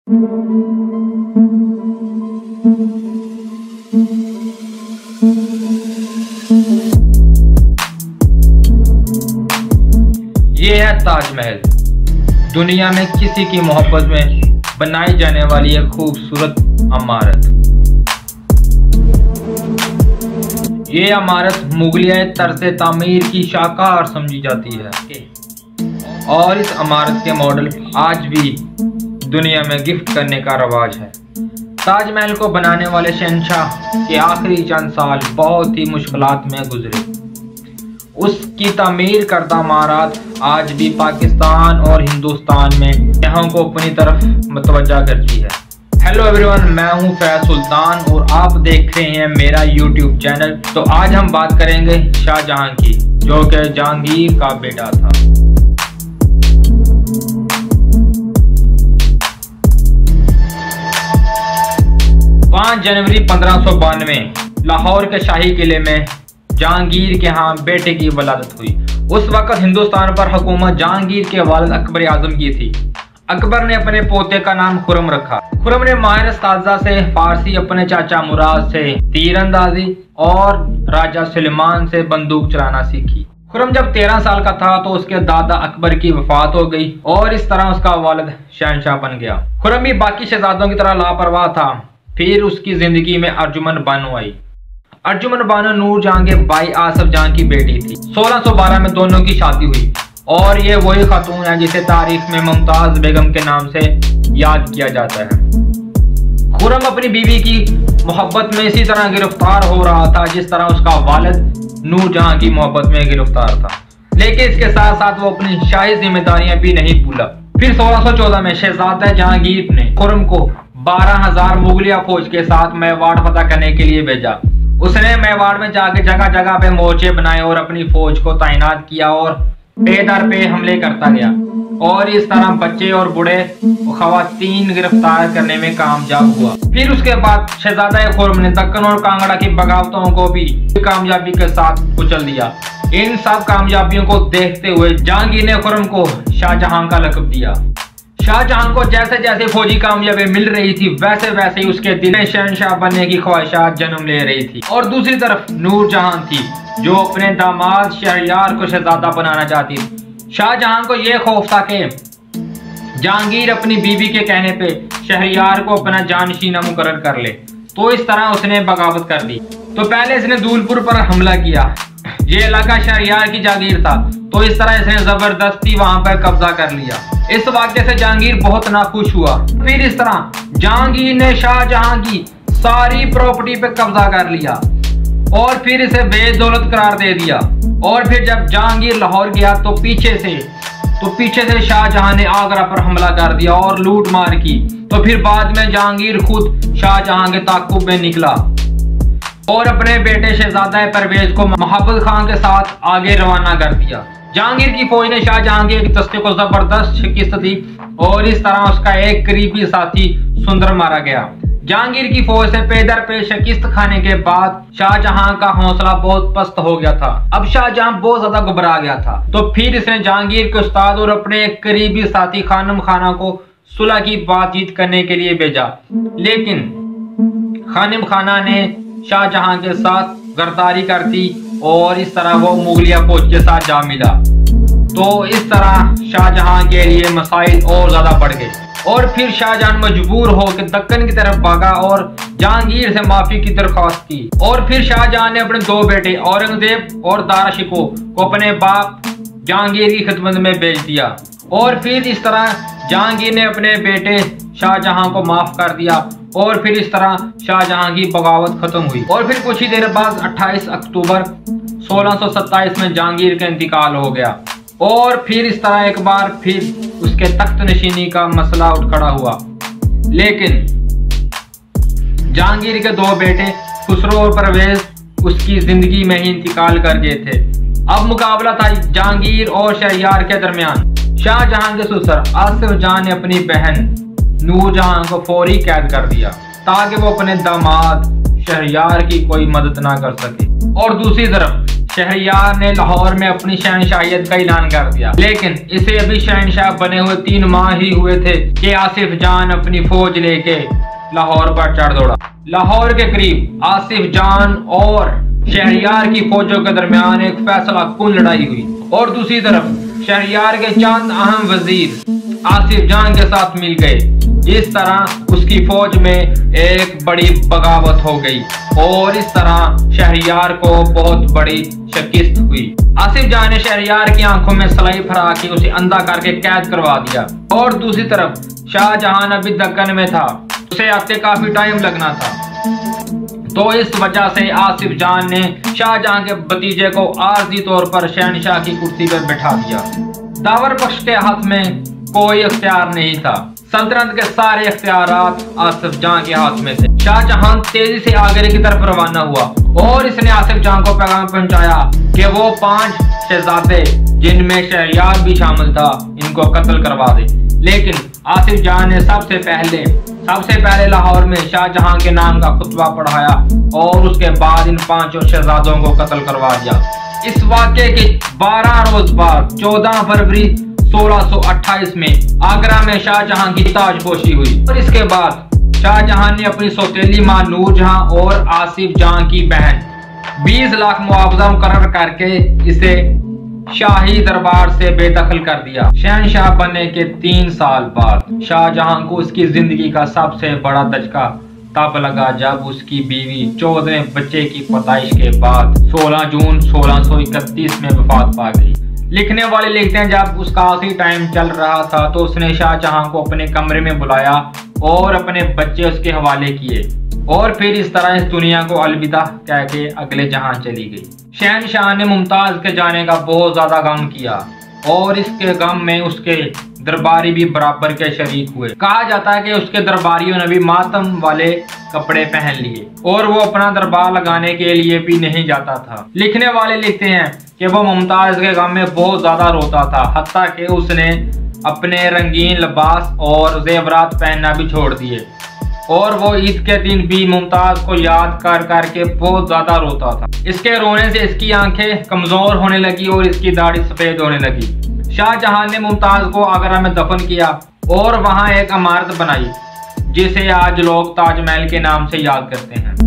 ये है ताजमहल, दुनिया में किसी की मोहब्बत में बनाई जाने वाली एक खूबसूरत इमारत। ये इमारत मुगलिया तर्ज तामीर की शाहकार समझी जाती है और इस इमारत के मॉडल आज भी दुनिया में गिफ्ट करने का रवाज है। ताजमहल को बनाने वाले शहंशाह के आखिरी चंद साल बहुत ही मुश्किलात में गुजरे। उसकी तामीर करदा इमारत आज भी पाकिस्तान और हिंदुस्तान में यहाँ को अपनी तरफ मुतवज्जा करती है। हेलो एवरीवन, मैं हूँ फैज सुल्तान और आप देख रहे हैं मेरा यूट्यूब चैनल। तो आज हम बात करेंगे शाहजहां की, जो कि जहांगीर का बेटा था। जनवरी 1592 लाहौर के शाही किले में जहांगीर के यहाँ बेटे की वलादत हुई। उस वक्त हिंदुस्तान पर हुकूमत जहांगीर के वालिद अकबर आजम की थी। अकबर ने अपने पोते का नाम खुर्रम रखा। खुर्रम ने माहिर साजा से फारसी, अपने चाचा मुराद से तीरंदाजी और राजा सुलेमान से बंदूक चलाना सीखी। खुर्रम जब 13 साल का था तो उसके दादा अकबर की वफात हो गई और इस तरह उसका वालिद शहंशाह बन गया। खुर्रम भी बाकी शहजादों की तरह लापरवाह था। फिर उसकी जिंदगी में अर्जुमन बानो आई। अर्जुमन बानो नूरजहां के भाई आसफ जहां की बेटी थी। 1612 में दोनों की शादी हुई और ये वही खातून है जिसे तारीख में मुमताज बेगम के नाम से याद किया जाता है। खुर्रम अपनी बीवी की मोहब्बत में इसी तरह गिरफ्तार हो रहा था जिस तरह उसका वालिद नूरजहां की मोहब्बत में गिरफ्तार था, लेकिन इसके साथ साथ वो अपनी शाही जिम्मेदारियां भी नहीं भूला। फिर 1614 में शहजादा जहांगीर ने खुर्रम को 12,000 मुगलिया फौज के साथ मेवाड़ फतह करने के लिए भेजा। उसने मेवाड़ में जाके जगह जगह पे मोर्चे बनाए और अपनी फौज को तैनात किया और पे दर पे हमले करता गया और इस तरह बच्चे और बूढ़े खवातीन गिरफ्तार करने में कामयाब हुआ। फिर उसके बाद शहजादा खुर्रम ने दक्कन और कांगड़ा की बगावतों को भी कामयाबी के साथ कुचल दिया। इन सब कामयाबियों को देखते हुए जहांगीर ने खुर्रम को शाहजहां का लक़ब दिया। शाहजहां को जैसे जैसे फौजी कामयाबी मिल रही थी वैसे वैसे ही उसके दिल में शहंशाह बनने की ख्वाहिशात जन्म ले रही थी। और दूसरी तरफ नूरजहां थी जो अपने दामाद शहरयार को शहजादा बनाना चाहती थी। शाहजहां को यह खौफ था कि जहांगीर अपनी बीवी के कहने पे शहरयार को अपना जानशीना मुकर्रर कर ले, तो इस तरह उसने बगावत कर दी। तो पहले इसने धूलपुर पर हमला किया। ये इलाका शहरयार की जागीर था, तो इस तरह इसने जबरदस्ती वहां पर कब्जा कर लिया। इस वाक़े से जहांगीर बहुत नाखुश हुआ। फिर इस तरह जहांगीर ने शाहजहां की सारी प्रॉपर्टी पे कब्जा कर लिया और फिर इसे बेदौलत करार दे दिया। और फिर जब जहांगीर लाहौर गया तो पीछे से शाहजहां ने आगरा पर हमला कर दिया और लूट मार की। तो फिर बाद में जहांगीर खुद शाहजहां के ताक़ुब में निकला और अपने बेटे शहजादा परवेज को मोहब्बत खां के साथ आगे रवाना कर दिया। जहांगीर की फौज ने शाहजहां के एक दस्ते को जबरदस्त शिकस्त दी और इस तरह उसका एक करीबी साथी सुंदर मारा गया। जहांगीर की फौज से पेदर पे शिकस्त खाने के बाद शाहजहां का हौसला बहुत पस्त हो गया था। अब शाहजहां बहुत ज्यादा घबरा गया था। तो फिर इसने जहांगीर के उस्ताद और अपने एक करीबी साथी खानम खाना को सुलह की बातचीत करने के लिए भेजा, लेकिन खानम खाना ने शाहजहां के साथ गद्दारी कर दी और इस तरह वो मुगलिया फौज के साथ जा मिला। तो इस तरह शाहजहां के लिए मसाइल और ज्यादा बढ़ गए और फिर शाहजहां मजबूर होकर दक्कन की तरफ भागा और जहांगीर से माफी की दरख्वास्त की। और फिर शाहजहां ने अपने दो बेटे औरंगजेब और दारा शिकोह को अपने बाप जहांगीर की खिदमत में भेज दिया और फिर इस तरह जहांगीर ने अपने बेटे शाहजहां को माफ कर दिया और फिर इस तरह शाहजहां की बगावत खत्म हुई। और फिर कुछ ही देर बाद 28 अक्टूबर 1627 में जहांगीर का इंतकाल हो गया और फिर इस तरह एक बार फिर उसके तख्त नशीनी का मसला उठ खड़ा हुआ। लेकिन जहांगीर के दो बेटे खुसरो और परवेज उसकी जिंदगी में ही इंतकाल कर गए थे। अब मुकाबला था जहांगीर और शहरयार के दरमियान। शाहजहां के ससुर आसिफ जहां ने अपनी बहन नूरजहां को फौरी कैद कर दिया ताकि वो अपने दामाद शहरयार की कोई मदद ना कर सके। और दूसरी तरफ शहरयार ने लाहौर में अपनी शहनशाहियत का ऐलान कर दिया, लेकिन इसे अभी शहनशाह बने हुए 3 माह ही हुए थे कि आसिफ जान अपनी फौज लेके लाहौर पर चढ़ दौड़ा। लाहौर के करीब आसिफ जान और शहरयार की फौजों के दरमियान एक फैसला कुन लड़ाई हुई और दूसरी तरफ शहरयार के चंद अहम वजीर आसिफ जान के साथ मिल गए। इस तरह उसकी फौज में एक बड़ी बगावत हो गई और इस तरह शहरयार को बहुत बड़ी शिकस्त हुई। आसिफ जान ने शहरयार की आंखों में सलाई फरा के उसे अंधा करके कैद करवा दिया और दूसरी तरफ शाहजहां अभी दक्कन में था, उसे आते काफी टाइम लगना था। तो इस वजह से आसिफ जान ने शाहजहां के भतीजे को आर्जी तौर पर शहनशाह की कुर्सी पर बैठा दिया। दावर बख्श के हाथ में कोई इख्तियार नहीं था, सल्तनत के सारे इख्तियारात आसिफ जान के हाथ में थे। शाहजहां तेजी से आगरे की तरफ रवाना हुआ और इसने आसिफ जान को पैगाम पहुंचाया कि वो 5 शहजादे जिनमें शहरयार भी शामिल था इनको कत्ल करवा दे। लेकिन आसिफ जान ने सबसे पहले लाहौर में शाहजहां के नाम का खुतबा पढ़ाया और उसके बाद इन 5 शहजादों को कत्ल करवा दिया। इस वाक़े के 12 रोज बाद 14 फरवरी 1628 में आगरा में शाहजहां की ताजपोशी हुई और इसके बाद शाहजहां ने अपनी सौतेली मां नूरजहां और आसिफ जान की बहन 20 लाख मुआवजा मुकर्रर करके इसे शाही दरबार से बेदखल कर दिया। शहनशाह बनने के 3 साल बाद शाहजहां को उसकी जिंदगी का सबसे बड़ा धचका तब लगा जब उसकी बीवी 14वें बच्चे की पैदाइश के बाद 16 जून 1631 में वफात पा गई। लिखने वाले लिखते हैं जब उसका आखिरी टाइम चल रहा था तो उसने शाहजहां को अपने कमरे में बुलाया और अपने बच्चे उसके हवाले किए और फिर इस तरह इस दुनिया को अलविदा कह के अगले जहां चली गई। शहनशाह ने मुमताज के जाने का बहुत ज्यादा गम किया और इसके गम में उसके दरबारी भी बराबर के शरीक हुए। कहा जाता है कि उसके दरबारियों ने भी मातम वाले कपड़े पहन लिए और वो अपना दरबार लगाने के लिए भी नहीं जाता था। लिखने वाले लिखते हैं कि वो मुमताज के गम में बहुत ज्यादा रोता था, हत्ता कि उसने अपने रंगीन लिबास और जेवरात पहनना भी छोड़ दिए और वो ईद के दिन भी मुमताज को याद कर करके बहुत ज्यादा रोता था। इसके रोने से इसकी आंखें कमजोर होने लगी और इसकी दाढ़ी सफेद होने लगी। शाहजहां ने मुमताज को आगरा में दफन किया और वहां एक इमारत बनाई जिसे आज लोग ताजमहल के नाम से याद करते हैं।